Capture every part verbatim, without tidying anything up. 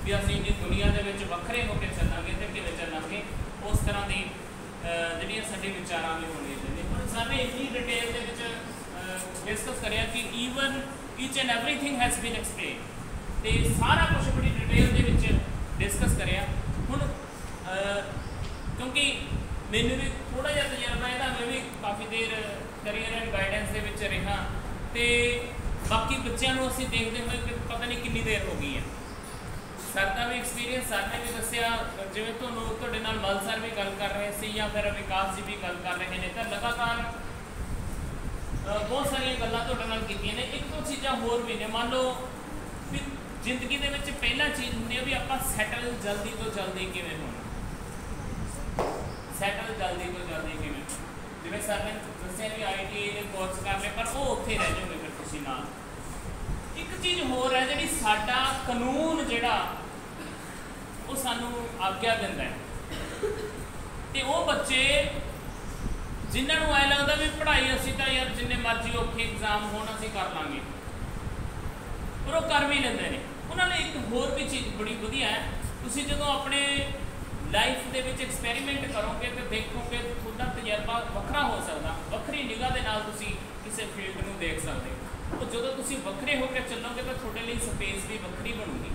भी असीं जी दुनिया दे विच वखरे हो के चलांगे तो किवें चलांगे, उस तरह की जिहड़ियां साडे विचारां भी होणीआं चाहीदियां। हुण साडे इन्नी डिटेल दे विच डिस्कस करिया कि even each and everything has been explain, तो सारा कुछ बड़ी डिटेल दे विच डिस्कस करिया। हुण क्योंकि मैनूं भी थोड़ा जिहा तजर्बा है, मैं भी काफ़ी देर करियर एंड गाइडेंस दे विच रहा, तो बाकी बच्चों को असीं देखते हुए कि पता नहीं कितनी देर हो गई है। सर का भी एक्सपीरियंस, सर ने भी दसिया, जिवें तुहानूं तुहाडे नाल मल सर भी गल कर रहे सी या फिर विकास जी भी गल कर रहे हैं, तो लगातार बहुत सारिया गल्लां तुहाडे नाल कीतियां ने। एक दो चीज़ां होर भी ने, मान लो भी जिंदगी दे विच पहला चीज़ हुंदी है भी आपां सैटल जल्दी तो जल्दी किवें होना, सैटल जल्दी तो जल्दी किवें। जिवें सर ने दस्सिया भी I T I they course कर ले, पर वो उत्थे रह जाओगे फिर तुसीं नाल। एक चीज़ होर है जिहड़ी साडा कानून जिहड़ा वो सानूं आग्या दिंदा है, ते वो बच्चे जिन्होंने ऐ लगता भी पढ़ाई असीं तां यार जिन्ने मर्जी औखे एग्जाम होण असीं कर लांगे, पर वो कर भी लेंदे ने। उन्होंने एक होर भी चीज़ बड़ी वधिया है, तुसीं जदों अपने लाइफ दे विच एक्सपैरीमेंट करोगे तो देखोगे तुहाडा तजर्बा वखरा हो सकदा, वखरी निगाह दे नाल तुसीं किसी फील्ड नूं देख सकदे हो। तो जदों तुसीं वखरे होकर चलोगे तो तुहाडे लई स्पेस भी वखरी बनूगी,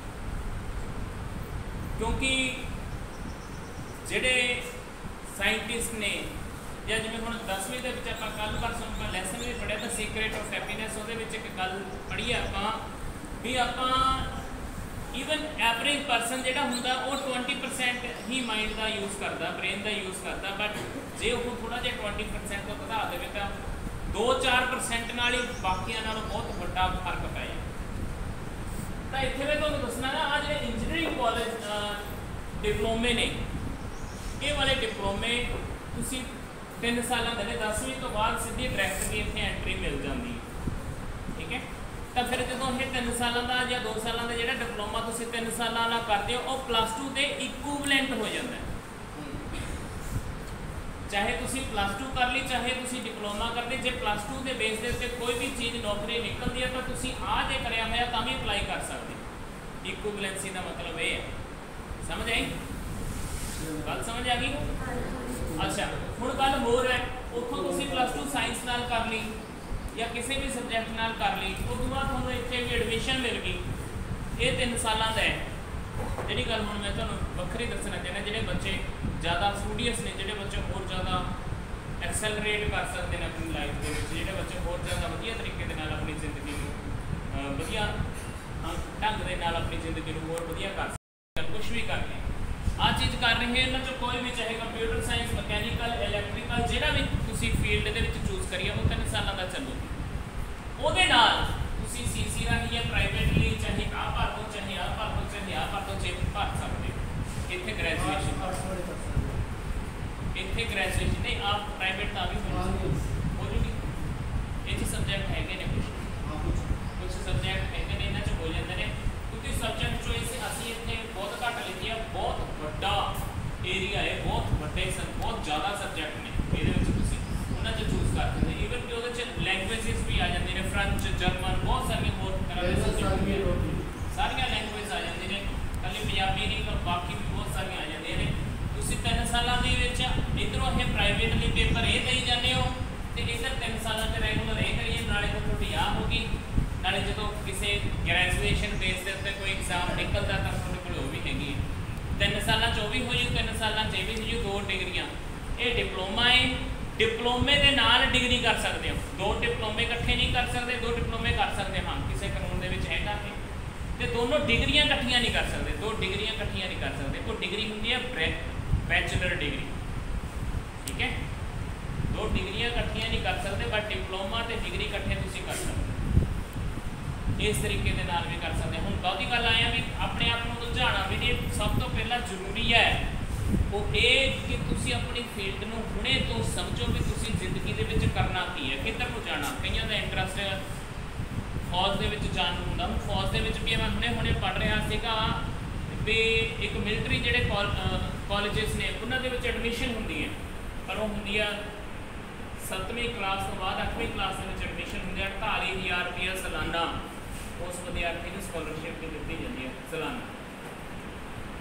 क्योंकि जिहड़े साइंटिस्ट ने या जिवें हुण दसवीं दे विच आपां कल परसों आपां लैसन भी पढ़िया, तो सीक्रेट ऑफ हैप्पीनैस उहदे विच एक गल पढ़ी आपां भी आपां ईवन एवरेज परसन जिहड़ा हुंदा वो ट्वेंटी परसेंट ही माइंड का यूज़ करता, ब्रेन का यूज़ करता, बट जे वो थोड़ा जिहा ट्वेंटी परसेंट तो वधा देवे तो दो चार परसेंट नाल ही बाकियां नालों बहुत वड्डा फर्क पै जाए। तो इत्थे मैं तुहानूं दसना ना, आ जिहड़े इंजीनियरिंग कॉलेज डिप्लोमे ने, ये वाले डिप्लोमे तुसीं तीन साल के दसवीं तो बाद सीधी डायरैक्ट भी इतने एंट्री मिल जाती है, ठीक है। तो फिर जो ये तीन साल का या दो साल का जो डिप्लोमा तुम तीन साल करते हो, वो प्लस टू के इक्विवेलेंट हो जाता है। चाहे तुम प्लस टू कर ली, चाहे तुम डिप्लोमा करते, जो प्लस टू के बेस के उत्ते कोई भी चीज़ नौकरी निकलती है तो तुम आ जे कराया होया तां भी अप्लाई कर सकते। इक्विवेलेंसी का मतलब ये है, समझ आई गल, समझ आ गई। अच्छा हुण गल होर है, उत्थों तुसीं प्लस टू साइंस नाल कर ली या किसी भी सबजैक्ट नाल कर ली, उस तो बाद तुहानूं इत्थे भी एडमिशन मिल गई, ये तीन सालां दा है। जिहड़ी गल हुण मैं तुहानूं वक्खरी दस्सना चाहना, जिहड़े बच्चे ज़्यादा स्टूडियस ने, जिहड़े बच्चे होर ज़्यादा एक्सैलरेट कर सकते हैं अपनी लाइफ के विच, जिहड़े बच्चे होर ज़्यादा वधिया तरीके दे नाल अपनी जिंदगी नूं वधिया ढंग दे नाल अपनी जिंदगी नूं होर वधिया कर सकते, कुछ भी करते आ चीज़ कर रहे हैं, इन्हां चों कोई भी चाहे कंप्यूटर साइंस, मैकेनिकल, इलैक्ट्रिकल, जिहड़ा भी तुसीं फील्ड दे विच चूज करिए वो तीन सालों का चलो, ਉਹਦੇ ਨਾਲ ਤੁਸੀਂ ਸੀਸੀ ਰਾਹੀਂ ਜਾਂ ਪ੍ਰਾਈਵੇਟਲੀ ਚਾਹੇ ਆ ਭਰ ਦੋ, ਚਾਹੇ ਆ ਭਰ ਦੋ, ਚਾਹੇ ਆ ਭਰ ਦੋ, ਜੇ ਭਰ ਸਕਦੇ ਹੋ। ਇੱਥੇ ਗ੍ਰੈਜੂਏਸ਼ਨ ਇੱਥੇ ਗ੍ਰੈਜੂਏਸ਼ਨ ਨਹੀਂ, ਆਪ ਪ੍ਰਾਈਵੇਟ ਤਾਂ ਵੀ ਹੋ ਜੂਗੀ। ਇਹ 'ਚ ਸਬਜੈਕਟ ਹੈਗੇ ਨੇ ਕੁਛ ਕੁਛ ਸਬਜੈਕਟ ਹੈਗੇ ਨੇ, ਇਹਨਾਂ 'ਚ ਹੋ ਜਾਂਦੇ ਨੇ, ਕਿਉਂਕਿ ਸਬਜੈਕਟ ਚੋਇਸ ਅਸੀਂ ਇੱਥੇ ਬਹੁਤ ਘੱਟ ਲਿਖੀ ਆ, ਬਹੁਤ ਵੱਡਾ ਏਰੀਆ ਹੈ, ਬਹੁਤ ਵੱਡੇ ਸਨ, ਬਹੁਤ ਜ਼ਿਆਦਾ ਸਬਜੈਕਟ ਨੇ ਇਹਦੇ ਵਿੱਚ, ਤੁਸੀਂ ਉਹਨਾਂ 'ਚ ਚੂਜ਼ ਕਰ ਸਕਦੇ। ਈਵਨ ਕਿ ਉਹਦੇ 'ਚ लैंग्वेजेस भी आ जाती हैं, फ्रेंच, जर्मन, बहुत सारिया होर तरह के सब्जेक्ट सारिया लैंग्वेज आ जाती हैं, कल पंजाबी नहीं तो बाकी भी बहुत सारिया आ जाती हैं। तुम तीन सालों के इधरों ये प्राइवेटली पेपर ये दई जाते हो, तो इधर तीन सालों से रैगूलर ये करिए, नाले तो थोड़ी आ होगी, नाले जो किसी ग्रैजुएशन बेस के उत्ते कोई एग्जाम निकलता तो थोड़े को भी हैगी, तीन साल चो भी हो जू, तीन साल च भी हो जू, दो डिग्रियाँ। ये डिप्लोमा है, डिप्लोमे के नाल डिग्री कर सकते हो, दो डिप्लोमे इकट्ठे नहीं कर सकते, दो डिप्लोमे कर सकते हाँ किसी कानून के विच हैगा है, तो दोनों डिग्रियां इकट्ठियां नहीं कर सकते, दो डिग्रियां इकट्ठियां नहीं कर सकते। वो डिग्री होंगी है बैचलर डिग्री, ठीक है, दो डिग्रियां इकट्ठियां नहीं कर सकते, बट डिप्लोमा तो डिग्री इकट्ठे तुसीं कर सकते, इस तरीके के नाल भी कर सकते। हुण बहुती गल आया भी अपने आप को उलझाना भी नहीं, सब तो पहला जरूरी है वो ये कि तुसी अपनी फील्ड में हुणे तो समझो भी तुसी जिंदगी दे विच करना की है, किधर को जाना। कईयां दा इंटरस्ट फौज दे विच जाण नूं हुंदा, फौज दे विच भी मैं हुणे हुणे पढ़ रहा सीगा भी एक मिलटरी जिहड़े कॉलेजेस ने उन्हां दे विच एडमिशन हुंदी है, पर वो हुंदी है सत्तवीं क्लास तो बाद अठवीं क्लास के एडमिशन होंगे अड़ताली हज़ार रुपया सालाना उस विद्यार्थी को स्कॉलरशिप दी जाती है सालाना।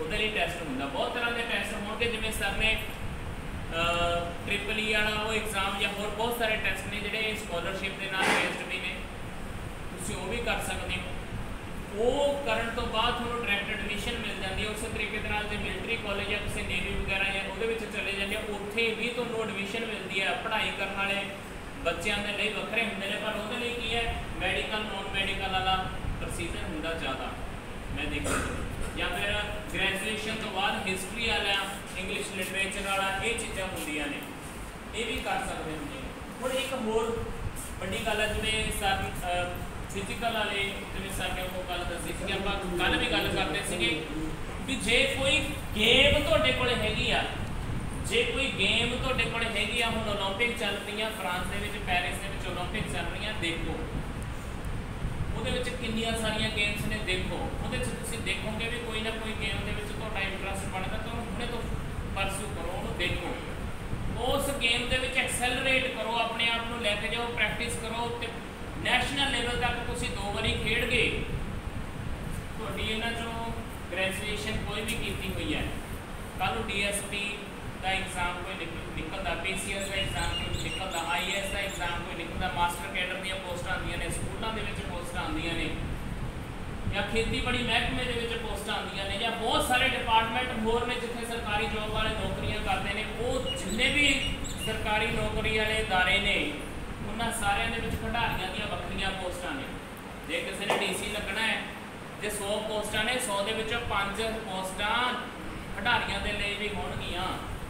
ਉਹਦੇ ਲਈ ਟੈਸਟ ਹੁੰਦਾ। ਬਹੁਤ ਤਰ੍ਹਾਂ ਦੇ ਟੈਸਟ ਹੋਣਗੇ, ਜਿਵੇਂ ਸਰ ਨੇ ਟ੍ਰਿਪਲ ਈ ਵਾਲਾ ਉਹ ਐਗਜ਼ਾਮ ਜਾਂ ਹੋਰ ਬਹੁਤ ਸਾਰੇ ਟੈਸਟ ਨੇ ਜਿਹੜੇ ਸਕੋਲਰਸ਼ਿਪ ਦੇ ਨਾਲ ਬੇਸਡ ਵੀ ਨੇ, ਤੁਸੀਂ ਉਹ ਵੀ ਕਰ ਸਕਦੇ ਹੋ। ਉਹ ਕਰਨ ਤੋਂ ਬਾਅਦ ਤੁਹਾਨੂੰ ਡਾਇਰੈਕਟ ਐਡਮਿਸ਼ਨ ਮਿਲ ਜਾਂਦੀ ਹੈ। ਉਸੇ ਤਰੀਕੇ ਦੇ ਨਾਲ ਜੇ ਮਿਲਟਰੀ ਕਾਲਜ ਜਾਂ ਕਿਸੇ ਨੇਵੀ ਵਗੈਰਾ ਜਾਂ ਉਹਦੇ ਵਿੱਚ ਚਲੇ ਜਾਂਦੇ ਹੋ, ਉੱਥੇ ਵੀ ਤੁਹਾਨੂੰ ਐਡਮਿਸ਼ਨ ਮਿਲਦੀ ਹੈ। ਪੜ੍ਹਾਈ ਕਰਨ ਵਾਲੇ ਬੱਚਿਆਂ ਦੇ ਲਈ ਵੱਖਰੇ ਹੁੰਦੇ ਨੇ, ਪਰ ਉਹਦੇ ਲਈ ਕੀ ਹੈ, ਮੈਡੀਕਲ ਨੋਨ ਮੈਡੀਕਲ ਵਾਲਾ ਪ੍ਰੋਸੀਜਰ ਹੁੰਦਾ ਜ਼ਿਆਦਾ ਮੈਂ ਦੇਖਿਆ। ਜਾਂ ਫਿਰ ਗ੍ਰੈਜੂਏਸ਼ਨ ਤੋਂ ਬਾਅਦ ਹਿਸਟਰੀ ਵਾਲਾ, ਇੰਗਲਿਸ਼ ਲਿਟਰੇਚਰ ਵਾਲਾ, ਇਹ ਚੀਜ਼ਾਂ ਹੁੰਦੀਆਂ ਨੇ, ਇਹ ਵੀ ਕਰ ਸਕਦੇ ਹੁੰਦੇ। ਹੁਣ ਇੱਕ ਹੋਰ ਵੱਡੀ ਗੱਲ ਹੈ, ਜਿਵੇਂ ਸਰ ਫਿਜ਼ੀਕਲ ਵਾਲੇ, ਜਿਵੇਂ ਸਰ ਨੇ ਉਹ ਗੱਲ ਦੱਸੀ ਸੀ ਕਿ ਆਪਾਂ ਕੱਲ੍ਹ ਵੀ ਗੱਲ ਕਰਦੇ ਸੀਗੇ ਵੀ ਜੇ ਕੋਈ ਗੇਮ ਤੁਹਾਡੇ ਕੋਲ ਹੈਗੀ ਆ, ਜੇ ਕੋਈ ਗੇਮ ਤੁਹਾਡੇ ਕੋਲ ਹੈਗੀ ਆ, ਹੁਣ ਓਲੰਪਿਕ ਚੱਲ ਰਹੀਆਂ ਫਰਾਂਸ ਦੇ ਵਿੱਚ, ਪੈਰਿਸ ਦੇ ਵਿੱਚ ਓਲੰਪਿਕ ਚੱਲ ਰਹੀਆਂ, ਦੇਖੋ ਉਹਦੇ ਵਿੱਚ ਕਿੰਨੀਆਂ ਸਾਰੀਆਂ ਗੇਮਸ ਨੇ। ਦੇਖੋ ਉਹਦੇ 'ਚ ਤੁਸੀਂ ਦੇਖੋਗੇ ਵੀ ਕੋਈ ਨਾ ਕੋਈ ਗੇਮ ਦੇ ਵਿੱਚ ਤੁਹਾਡਾ ਇੰਟਰਸਟ ਬਣਦਾ, ਤਾਂ ਉਹਨੂੰ ਹੁਣੇ ਤੋਂ ਪਰਸੂ ਕਰੋ, ਉਹਨੂੰ ਦੇਖੋ, ਉਸ ਗੇਮ ਦੇ ਵਿੱਚ ਐਕਸੈਲਰੇਟ ਕਰੋ, ਆਪਣੇ ਆਪ ਨੂੰ ਲੈ ਕੇ ਜਾਓ, ਪ੍ਰੈਕਟਿਸ ਕਰੋ ਤੇ ਨੈਸ਼ਨਲ ਲੈਵਲ ਤੱਕ ਤੁਸੀਂ ਦੋ ਵਾਰੀ ਖੇਡ ਗਏ, ਤੁਹਾਡੀ ਇਹਨਾਂ 'ਚੋਂ ਗ੍ਰੈਜੂਏਸ਼ਨ ਕੋਈ ਵੀ ਕੀਤੀ ਹੋਈ ਹੈ, ਕੱਲ੍ਹ ਨੂੰ ਡੀ ਐਸ ਪੀ ਦਾ ਐਗਜ਼ਾਮ ਕੋਈ ਨਿਕਲਦਾ, ਪੀ ਸੀ ਐਸ ਦਾ ਐਗਜ਼ਾਮ ਕੋਈ ਨਿਕਲਦਾ, ਆਈ ਏ ਐਸ ਦਾ ਐਗਜ਼ਾਮ ਕੋਈ ਨਿਕਲਦਾ, ਮਾਸਟਰ ਕੈਡਰ ਦੀਆਂ ਪੋਸਟਾਂ ਆਉਂਦੀਆਂ ਨੇ, ਸਕੂਲਾਂ ਦੇ ਵਿੱਚ ਪੋਸਟਾਂ ਆਉਂਦੀਆਂ ਨੇ, ਜਾਂ ਖੇਤੀਬਾੜੀ ਮਹਿਕਮੇ ਦੇ ਵਿੱਚ ਪੋਸਟਾਂ ਆਉਂਦੀਆਂ ਨੇ, ਜਾਂ ਬਹੁਤ ਸਾਰੇ ਡਿਪਾਰਟਮੈਂਟ ਹੋਰ ਨੇ ਜਿੱਥੇ ਸਰਕਾਰੀ ਜੋਬ ਵਾਲੇ ਨੌਕਰੀਆਂ ਕਰਦੇ ਨੇ। ਉਹ ਜਿੰਨੇ ਵੀ ਸਰਕਾਰੀ ਨੌਕਰੀ ਵਾਲੇ ਅਦਾਰੇ ਨੇ, ਉਹਨਾਂ ਸਾਰਿਆਂ ਦੇ ਵਿੱਚ ਖਿਡਾਰੀਆਂ ਦੀਆਂ ਵੱਖਰੀਆਂ ਪੋਸਟਾਂ ਨੇ। ਜੇ ਕਿਸੇ ਨੇ ਡੀ ਸੀ ਲੱਗਣਾ ਹੈ, ਜੇ ਸੌ ਪੋਸਟਾਂ ਨੇ, ਸੌ ਦੇ ਵਿੱਚੋਂ ਪੰਜ ਪੋਸਟਾਂ ਖਿਡਾਰੀਆਂ ਦੇ ਲਈ ਵੀ ਹੋਣਗੀਆਂ।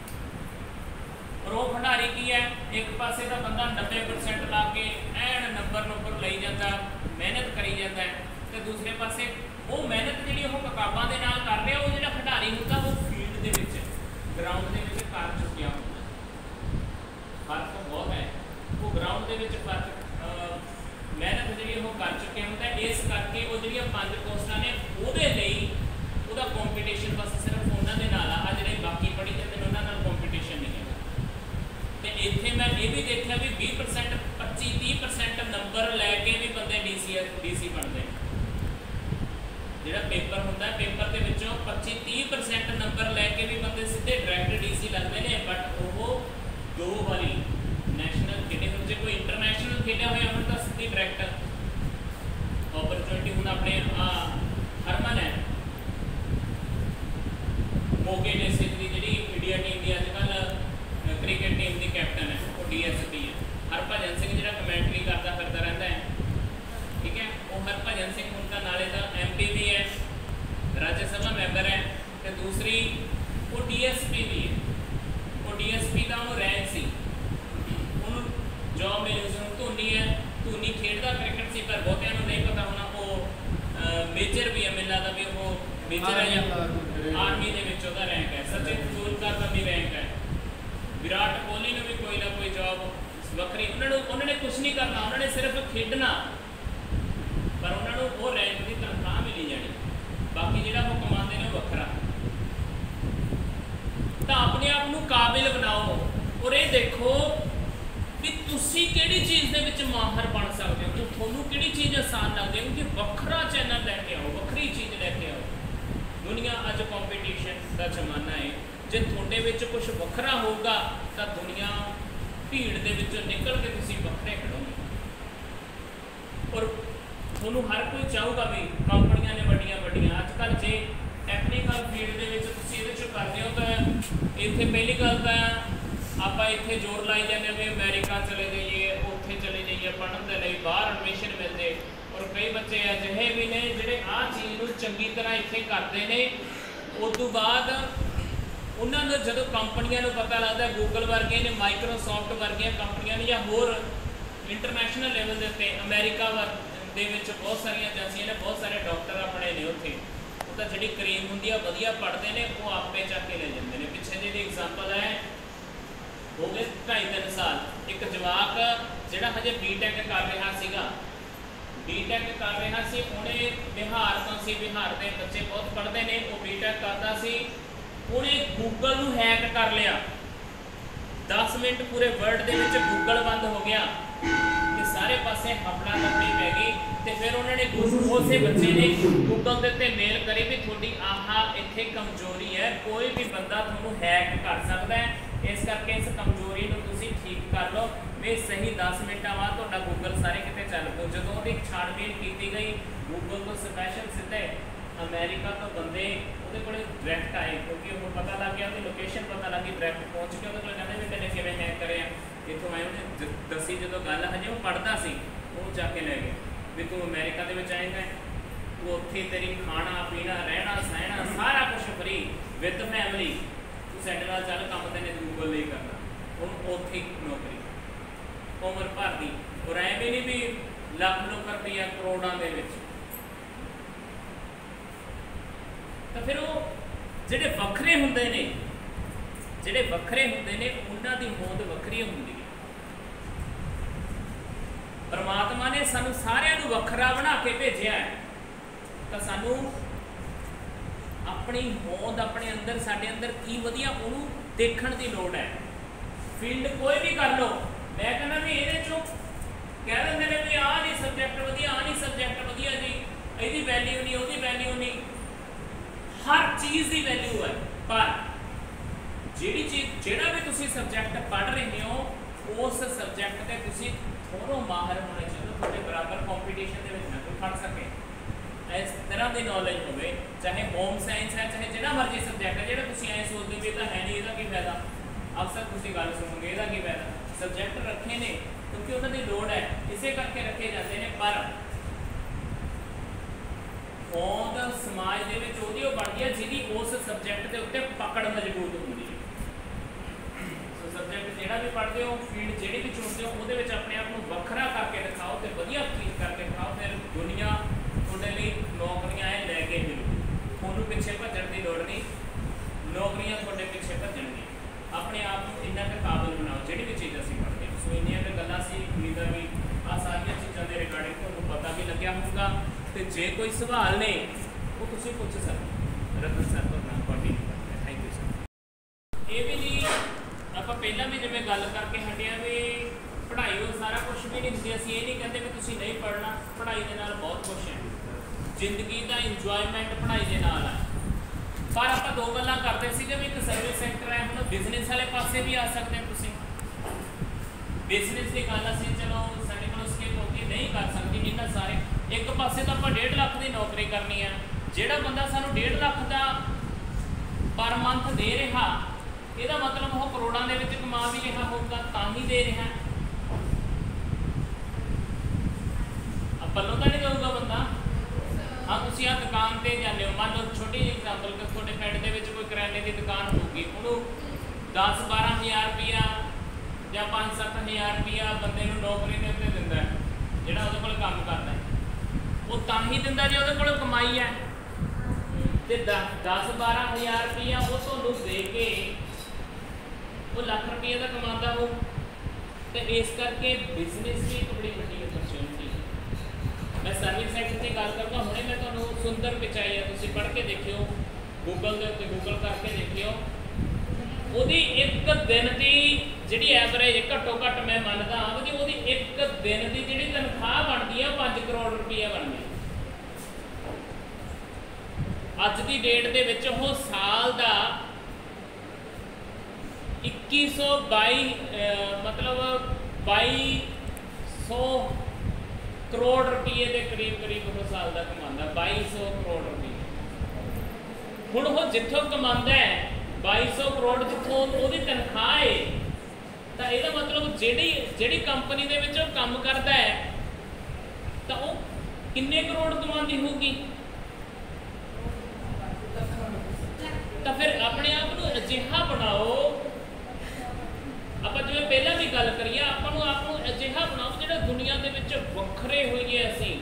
ਪਰ ਉਹ ਖਿਡਾਰੀ ਕੀ ਹੈ, ਇੱਕ ਪਾਸੇ ਦਾ ਬੰਦਾ ਨੱਬੇ ਪਰਸੈਂਟ ਲਾ ਕੇ ਐਨ ਨੰਬਰ ਨੰਬਰ ਲਈ ਜਾਂਦਾ, ਮਿਹਨਤ ਕਰੀ ਜਾਂਦਾ ਹੈ, ਤੇ ਦੂਸਰੇ ਪਾਸੇ ਉਹ ਮਿਹਨਤ ਜਿਹੜੀ ਉਹ ਕਿਤਾਬਾਂ ਦੇ ਨਾਲ ਕਰ ਰਿਹਾ, ਉਹ ਜਿਹੜਾ ਖਿਡਾਰੀ ਹੁੰਦਾ ਉਹ ਫੀਲਡ ਦੇ ਵਿੱਚ, ਗਰਾਊਂਡ ਦੇ ਵਿੱਚ ਕਰ ਚੁੱਕਿਆ ਹੁੰਦਾ। ਫਰਕ ਬਹੁਤ ਹੈ, ਉਹ ਗਰਾਊਂਡ ਦੇ ਵਿੱਚ ਫਰਕ ਮਿਹਨਤ ਜਿਹੜੀ ਉਹ ਕਰ ਚੁੱਕਿਆ ਹੁੰਦਾ। ਇਸ ਕਰਕੇ ਉਹ ਜਿਹੜੀਆਂ ਪੰਜ ਪੋਸਟਾਂ ਨੇ, ਉਹਦੇ ਲਈ ਉਹਦਾ ਕੰਪੀਟੀਸ਼ਨ ਬਸ ਸਿਰਫ ਉਹਨਾਂ ਦੇ ਨਾਲ ਆ, ਜਿਹੜੇ ਬਾਕੀ ਪੜ੍ਹੀ ਜਾਂਦੇ ਨੇ ਉਹਨਾਂ ਨਾਲ ਕੰਪੀਟੀਸ਼ਨ ਨਹੀਂ ਹੈ। ਤੇ ਇੱਥੇ ਮੈਂ ਇਹ ਵੀ ਦੇਖਿਆ ਵੀ ਵੀਹ ਪਰਸੈਂਟ, ਪੱਚੀ ਤੀਹ ਪਰਸੈਂਟ ਨੰਬਰ ਲੈ ਕੇ ਵੀ ਬੰਦੇ ਡੀ ਸੀ ਡੀ ਸੀ ਬਣਦੇ। ਜਿਹੜਾ ਪੇਪਰ ਹੁੰਦਾ, ਪੇਪਰ ਦੇ ਵਿੱਚੋਂ ਪੱਚੀ ਤੀਹ ਪਰਸੈਂਟ ਨੰਬਰ ਲੈ ਕੇ ਵੀ ਬੰਦੇ ਸਿੱਧੇ ਡਾਇਰੈਕਟ ਡੀ ਸੀ ਲੱਗਦੇ ਨੇ। ਬਟ ਉਹ ਦੋ ਵਾਰੀ ਨੈਸ਼ਨਲ ਖੇਡੇ ਹੋਣ, ਜੇ ਕੋਈ ਇੰਟਰਨੈਸ਼ਨਲ ਖੇਡਿਆ ਹੋਇਆ ਹੁਣ ਤਾਂ ਸਿੱਧੀ ਡਾਇਰੈਕਟ ਓਪਰਚੁਨਿਟੀ। ਹੁਣ ਆਪਣੇ ਹਰਮਨ ਹੈ ਮੋਗੇ ਡਿਸਟ੍ਰਿਕਟ ਦੀ, ਜਿਹੜੀ ਇੰਡੀਆ ਟੀਮ ਦੀ ਅੱਜ ਕੱਲ੍ਹ ਕ੍ਰਿਕਟ ਟੀਮ ਦੀ ਕੈਪਟਨ ਹੈ, ਉਹ ਡੀ ਐਸ ਪੀ ਹੈ। ਹਰਭਜਨ ਸਿੰਘ ਜਿਹੜਾ ਕਮੈਂਟਰੀ ਕਰਦਾ ਫਿਰਦਾ ਰਹਿੰਦਾ ਹੈ, ਠੀਕ ਹੈ, ਉਹ ਹਰਭਜਨ ਸਿੰਘ ਹੁਣ ਤਾਂ ਨਾਲੇ ਦਾ ਐਮ ਪੀ ਵੀ ਹੈ, ਰਾਜ ਸਭਾ ਮੈਂਬਰ ਹੈ, ਤੇ ਦੂਸਰੀ ਉਹ ਡੀ ਐਸ ਪੀ ਵੀ ਹੈ। ਉਹ ਡੀ ਐਸ ਪੀ ਦਾ ਉਹਨੂੰ ਰੈਂਕ ਸੀ, ਉਹਨੂੰ ਜੋਬ ਮਿਲੀ ਸੀ। ਹੁਣ ਧੋਨੀ ਹੈ, ਧੋਨੀ ਖੇਡਦਾ ਕ੍ਰਿਕਟ ਸੀ, ਪਰ ਬਹੁਤਿਆਂ ਨੂੰ ਨਹੀਂ ਪਤਾ ਹੋਣਾ ਉਹ ਮੇਜਰ ਵੀ ਹੈ, ਮੈਨੂੰ ਲੱਗਦਾ ਵੀ ਉਹ ਮੇਜਰ ਹੈ ਜਾਂ ਆਰਮੀ ਦੇ ਵਿੱਚ ਉਹਦਾ ਰੈਂਕ ਹੈ। ਸਚਿਨ ਤੇਂਦੁਲਕਰ ਦਾ ਵੀ ਰੈਂਕ ਹੈ, ਵਿਰਾਟ ਕੋਹਲੀ ਨੂੰ ਵੀ ਕੋਈ ਨਾ ਕੋਈ ਜੋਬ ਵੱਖਰੀ। ਉਹਨਾਂ ਨੂੰ ਉਹਨਾਂ ਨੇ ਕੁਛ ਨਹੀਂ ਕਰਨਾ, ਉਹਨਾਂ ਨੇ ਸਿਰਫ ਖੇਡਣਾ, ਪਰ ਉਹਨਾਂ ਨੂੰ ਉਹ ਰੈਂਕ ਦੀ ਤਨਖਾਹ ਮਿਲੀ ਜਾਣੀ, ਬਾਕੀ ਜਿਹੜਾ ਉਹ ਕਮਾਉਂਦੇ ਨੇ ਉਹ ਵੱਖਰਾ। ਤਾਂ ਆਪਣੇ ਆਪ ਨੂੰ ਕਾਬਿਲ ਬਣਾਓ, ਔਰ ਇਹ ਦੇਖੋ ਵੀ ਤੁਸੀਂ ਕਿਹੜੀ ਚੀਜ਼ ਦੇ ਵਿੱਚ ਮਾਹਰ ਬਣ ਸਕਦੇ ਹੋ, ਤੁਹਾਨੂੰ ਕਿਹੜੀ ਚੀਜ਼ ਆਸਾਨ ਲੱਗਦੀ ਹੈ, ਕਿ ਵੱਖਰਾ ਚੈਨਲ ਲੈ ਕੇ ਆਓ, ਵੱਖਰੀ ਚੀਜ਼ ਲੈ ਕੇ ਆਓ। ਦੁਨੀਆ ਅੱਜ ਕੰਪੀਟੀਸ਼ਨ ਦਾ ਜ਼ਮਾਨਾ ਹੈ, ਜੇ ਤੁਹਾਡੇ ਵਿੱਚ ਕੁਝ ਵੱਖਰਾ ਹੋਊਗਾ ਤਾਂ ਦੁਨੀਆ ਭੀੜ ਦੇ ਵਿੱਚੋਂ ਨਿਕਲ ਕੇ ਤੁਸੀਂ ਵੱਖਰੇ ਖੜੋਗੇ। ਔਰ ਤੁਹਾਨੂੰ ਹਰ ਕੋਈ ਚਾਹੂਗਾ ਵੀ ਕੰਪਨੀਆਂ ਨੇ ਵੱਡੀਆਂ ਵੱਡੀਆਂ ਅੱਜ ਕੱਲ੍ਹ, ਜੇ ਟੈਕਨੀਕਲ ਫੀਲਡ ਦੇ ਵਿੱਚ ਤੁਸੀਂ ਇਹਦੇ 'ਚ ਕਰਦੇ ਹੋ ਤਾਂ ਇੱਥੇ ਪਹਿਲੀ ਗੱਲ ਤਾਂ ਆਪਾਂ ਇੱਥੇ ਜ਼ੋਰ ਲਾਈ ਜਾਂਦੇ ਹਾਂ ਵੀ ਅਮਰੀਕਾ ਚਲੇ ਜਾਈਏ, ਉੱਥੇ ਚਲੇ ਜਾਈਏ ਪੜ੍ਹਨ ਦੇ ਲਈ, ਬਾਹਰ ਐਡਮਿਸ਼ਨ ਮਿਲ ਜੇ। ਔਰ ਕਈ ਬੱਚੇ ਅਜਿਹੇ ਵੀ ਨੇ ਜਿਹੜੇ ਆਹ ਚੀਜ਼ ਨੂੰ ਚੰਗੀ ਤਰ੍ਹਾਂ ਇੱਥੇ ਕਰਦੇ ਨੇ, ਉਸ ਤੋਂ ਬਾਅਦ ਉਹਨਾਂ ਨੂੰ ਜਦੋਂ ਕੰਪਨੀਆਂ ਨੂੰ ਪਤਾ ਲੱਗਦਾ, ਗੂਗਲ ਵਰਗੀਆਂ ਨੇ, ਮਾਈਕਰੋਸੌਫਟ ਵਰਗੀਆਂ ਕੰਪਨੀਆਂ ਨੇ, ਜਾਂ ਹੋਰ ਇੰਟਰਨੈਸ਼ਨਲ ਲੈਵਲ ਦੇ ਉੱਤੇ ਅਮਰੀਕਾ ਵਰ ਦੇ ਵਿੱਚ ਬਹੁਤ ਸਾਰੀਆਂ ਏਜੰਸੀਆਂ ਨੇ, ਬਹੁਤ ਸਾਰੇ ਡਾਕਟਰ ਆਪਣੇ ਨੇ ਉੱਥੇ, ਉਹ ਤਾਂ ਜਿਹੜੀ ਕਰੀਮ ਹੁੰਦੀ ਆ ਵਧੀਆ ਪੜ੍ਹਦੇ ਨੇ, ਉਹ ਆਪੇ ਚੱਕ ਕੇ ਲੈ ਜਾਂਦੇ ਨੇ। ਪਿੱਛੇ ਜਿਹੀ ਐਗਜ਼ਾਮਪਲ ਹੈ, ਹੋ ਗਏ ਢਾਈ ਤਿੰਨ ਸਾਲ, ਇੱਕ ਜਵਾਕ ਜਿਹੜਾ ਹਜੇ ਬੀ ਟੈਕ ਕਰ ਰਿਹਾ ਸੀਗਾ, ਬੀ ਟੈਕ ਕਰ ਰਿਹਾ ਸੀ, ਉਹਨੇ ਬਿਹਾਰ ਤੋਂ ਸੀ, ਬਿਹਾਰ ਦੇ ਬੱਚੇ ਬਹੁਤ ਪੜ੍ਹਦੇ ਨੇ, ਉਹ ਬੀ ਟੈਕ ਕਰਦਾ ਸੀ, ਉਹਨੇ ਗੂਗਲ ਨੂੰ ਹੈਕ ਕਰ ਲਿਆ। ਦਸ ਮਿੰਟ ਪੂਰੇ ਵਰਲਡ ਦੇ ਵਿੱਚ ਗੂਗਲ ਬੰਦ ਹੋ ਗਿਆ ਤੇ ਸਾਰੇ ਪਾਸੇ ਹਫੜਾ ਦਫੜੀ ਪੈ ਗਈ, ਤੇ फिर उन्होंने उस बच्चे ने गूगल के उत्ते मेल करी भी थोड़ी आह इत्थे कमजोरी है, कोई भी बंदा थोनू हैक कर सकता है, इस करके इस कमजोरी नूं तुसीं ठीक कर लो। वे सही दस मिनटां बाद तुहाडा गूगल सारे किते चल पो। जदों उहदी छाणबीन की गई गूगल तो स्पैशल सीधे अमेरिका तो बंदे उहदे कोले डायरैक्ट आए, क्योंकि उन्होंने पता लग गया, उहदी लोकेशन पता लग गई, डायरैक्ट पहुँच के उहदे कोल कहंदे भी तैने किवें हैक करिआ इत्थों आए। उन्हें दसी जो गल हजे वो पढ़ता सी, वो जाके लै गए भी तू अमेरिका दे विच आएगा, तू उत्थे तेरी खाना पीना रहना सहना सारा कुछ फ्री विद फैमिली, तू साडे नाल चल काम तैने गूगल नहीं करना। हुण उत्थे नौकरी उम्र भर दी, और ऐ भी नहीं भी लख लख रुपया करोड़ां दे विच। तो फिर वो जिहड़े वखरे हुंदे ने, जिहड़े वखरे हुंदे ने उन्हां दी मौत वखरी हुंदी है। परमात्मा ने सानू सारिਆਂ ਨੂੰ ਵੱਖਰਾ बना के भेजिया है, तो सानू अपनी मौत अपने अंदर साडे अंदर की वधिया उहनूं देखण दी लोड़ है। फील्ड कोई भी कर लो, मैं कहना भी ये चो कह देंगे ने भी आ नहीं सबजैक्ट वधिया, आ नहीं सबजैक्ट वधिया जी, ਇਹਦੀ वैल्यू नहीं, ਉਹਦੀ वैल्यू नहीं, हर चीज़ की वैल्यू है। पर जिहड़ी चीज़ जिहड़ा भी तुसीं सबजैक्ट पढ़ रहे हो उस सबजैक्ट ते तुसीं थोड़ो माहिर होने चाहिए, थोड़े बराबर कॉम्पीटिशन के ना कोई फड़ सके, इस तरह की नॉलेज हो, चाहे होम साइंस है चाहे जिहड़ा मर्जी सबजैक्ट है। जिहड़ा तुसीं ऐ सोचदे भी तो है नहीं, इहदा की फायदा, अक्सर तुसीं गल सुनोगे इहदा की फायदा। सबजैक्ट रखे ने क्योंकि उन्होंने लोड़ है, इसे करके रखे जाते हैं। पर होंद समाज दे विच ओहदी ओह बन गई जिहदी उस सबजैक्ट के उत्ते पकड़ मजबूत होंदी है। सो सबजैक्ट जिहड़ा भी पढ़ते हो, फील्ड जिहड़ी भी चुनते हो, उहदे विच अपने आप को वखरा करके दिखाओ तो वधिया चीज़ करके दिखाओ, फिर दुनिया तुहाडे लई नौकरियां ऐ लैके मिलू, तुहानूं पिछे भज्जण की लोड़ नहीं, नौकरियां तुहाडे पिछे भज्जणगी। अपने आप को इन्ना क काबिल बनाओ जिहड़ी भी चीज़ असीं पढ़दे हो। सो इन्नियां क गल्लां सी, उम्मीद है भी आ सारियां चीज़ां दे रिगार्डिंग तुहानूं पता भी लग्या होगा। तो जे कोई सवाल ने वो तुसीं पुछ सकते। रतन सर तो नाम कंटिन्यू करते हैं। Thank you sir. ये भी नहीं आप पहला भी जिवें गल करके हटिया भी पढ़ाई वो सारा कुछ भी नहीं होंदी। असीं ये नहीं कहते भी तुसीं नहीं पढ़ना, पढ़ाई के नाल बहुत कुछ है, जिंदगी का इंजॉयमेंट पढ़ाई के नाल है। पर आप दो गल्लां करते सी भी एक सर्विस सैक्टर है, हुण बिजनेस वाले पासे भी आ सकते हैं तुसीं। बिजनेस की गल असीं चलो साडे कोल स्किल होती नहीं कर सकती, इन्ना सारे एक पासे तो आप डेढ़ लाख की नौकरी करनी है, जोड़ा बंदा सानू डेढ़ लाख का पर मंथ दे रहा, यदा मतलब वो करोड़ों के विच कमा भी रहा होगा तां ही दे रहा। पल्लों तो नहीं दूगा बंदा। हाँ तुसीं आ दुकान पर जाते हो, मान लो छोटी जी एग्जाम्पल कि थोड़े पिंड के कोई करियाने की दुकान होगी, उन्होंने दस बारह हज़ार रुपया या पाँच सत्त हज़ार रुपया बंदे नौकरी के उत्ते दिंदा है, जिहड़ा उहदे कोल काम करदा है, वो तां ही दिंदा जे उहदे कोल कमाई है। तो दस बारह हज़ार रुपया वो तुहानूं दे के वो लख रुपये का कमाता हो। तो इस करके बिजनेस की एक बड़ी वड्डी अपॉर्चुनिटी है। मैं सर्विस सैक्टर की गल करदा, हुणे मैं तुहानूं सुंदर पिचाई है, तुसीं पढ़ के देखियो, गूगल के उत्ते गूगल करके देखियो, ਉਹਦੀ एक दिन की जी एवरेज घट्टो घट्ट मैं मानता हाँ कि वो एक दिन की जी तनख्वाह बनती है पाँच करोड़ रुपया बनती। अज की डेट के विच वो साल का इक्की सौ बाई मतलब बाई सौ करोड़ रुपये के करीब करीब वो साल का कमाता, बाई सौ करोड़ रुपये। हुण वो जिथों कमाता है बाई सौ करोड़ जितों वो तनख्वाह है, तो यह मतलब जी जी कंपनी के काम करता है तो वो किन्ने करोड़ कमाती होगी। तो फिर अपने आप को अजिहा बनाओ, आप जिवें पहला भी गल करिए, आपको आप अजिहा बनाओ जो दुनिया के वखरे होइए, असीं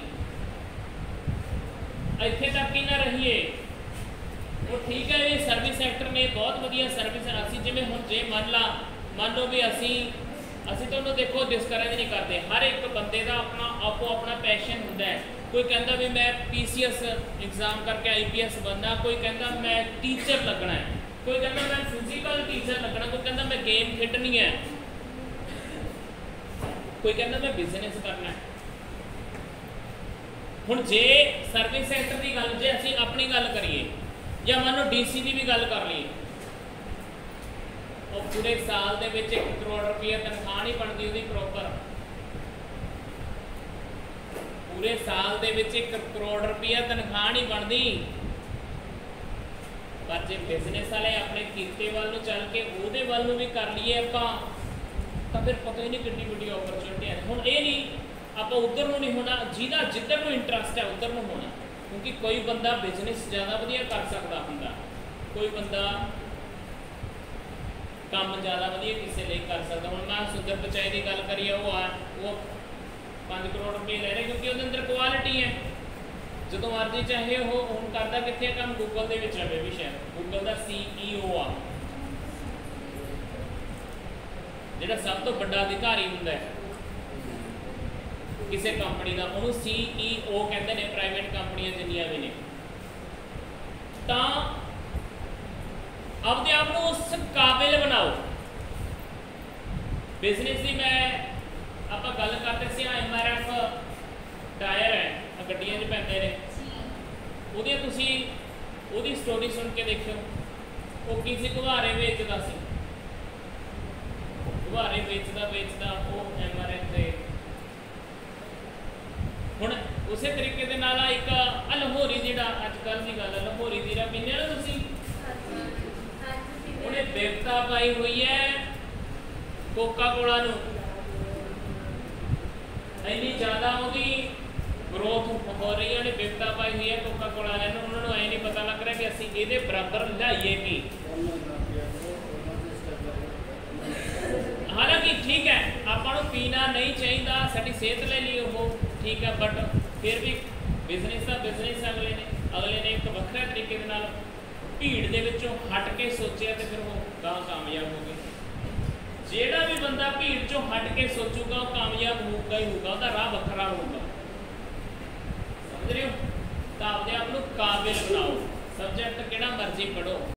इत्थे तक ही ना रहिए। वो ठीक है, ये सर्विस सैक्टर ने बहुत वधिया सर्विस असीं जिवें हुण जे मान ला मान लो भी असीं असीं तुहानूं देखो डिस्करेज नहीं करते, हर एक बंदे का अपना आपो अपना पैशन हुंदा है। कोई कहता भी मैं पी सी एस एग्जाम करके आई पी एस बनना, कोई कहता मैं टीचर लगना है, कोई कहता मैं फिजिकल टीचर लगना, कोई कहता मैं गेम खेडनी है, कोई कहता मैं बिजनेस करना है। ਹੁਣ जे सर्विस सैक्टर की गल जे असीं अपनी गल करिए या मान लो डीसी की भी गल कर लीए, और पूरे साल दे विच एक करोड़ रुपया तनख्वाह नहीं बनती उसकी प्रॉपर, पूरे साल दे विच एक करोड़ रुपया तनख्वाह नहीं बनती, पर जे बिजनेस वाले अपने किते वाल नूं चल के उहदे वाल नूं भी कर लीए आपां तो फिर पता ही नहीं कितनी बड़ी अपॉर्चुनिटी है। हुण ये नहीं आप उधर नूं नहीं होना, जिहदा जिधर नूं इंटरस्ट है उधर नूं होना, क्योंकि कोई बंदा बिजनेस ज़्यादा वधिया कर सकता हुंदा, कोई बंदा काम ज़्यादा वधिया किसी लिए कर सकता। हुण मैं सुंदर पिचाई की गल करिए, वो आ वो पाँच करोड़ रुपये ले रहे क्योंकि उसके अंदर क्वालिटी है, जो मर्जी चाहे वो हुण करदा कित्थे काम गूगल दे विच रहे भी, शायद गूगल का सी ई ओ आ जिहड़ा सब तो बड़ा अधिकारी हुंदा है किसी कंपनी का, उन्होंने सी ई ओ कहते हैं, प्राइवेट कंपनियां जिन्नियां भी ने। तो अपने आप को उस काबिल बनाओ बिजनेस की। मैं आप गल करते से एम आर एफ टायर है गड्डियां च पैंदे ने, ਉਹਦੀਆਂ ਤੁਸੀਂ ਉਹਦੀ स्टोरी सुन के देखियो, वो किसी गुब्बारे बेचता सी, गुब्बारे बेचता बेचता वो एम आर एफ दे हुण उस तरीके दे नाल एक आ लाहौरी जिहड़ा अजकल की गल है, लाहौरी जीरा पीने ना तुसीं, उन्हें बेवता पाई हुई है कोका कोला नूं, इन्नी ज़्यादा उहदी ग्रोथ हो रही है, उन्हें बेवता पाई हुई है कोका कोला वाले नूं, उन्होंने ऐ नहीं पता लग रहा कि असीं इहदे बराबर लियाईए की। हालांकि ठीक है आपां नूं पीना नहीं चाहिए, साडी सेहत ले लिए वो ठीक है, बट फिर भी बिजनेस का बिजनेस अगले ने अगले ने एक वक्रा तरीके दे नाल भीड़ दे विचों हट के सोचिया तो फिर वो गांह कामयाब हो गए। जिहड़ा भी बंदा भीड़ चों हट के सोचूगा वो कामयाब होगा ही होगा, उसका राह वखरा होगा, समझ रहे हो। तो आपदे आप नूं काबिल बनाओ, सब्जेक्ट किहड़ा मर्जी पढ़ो।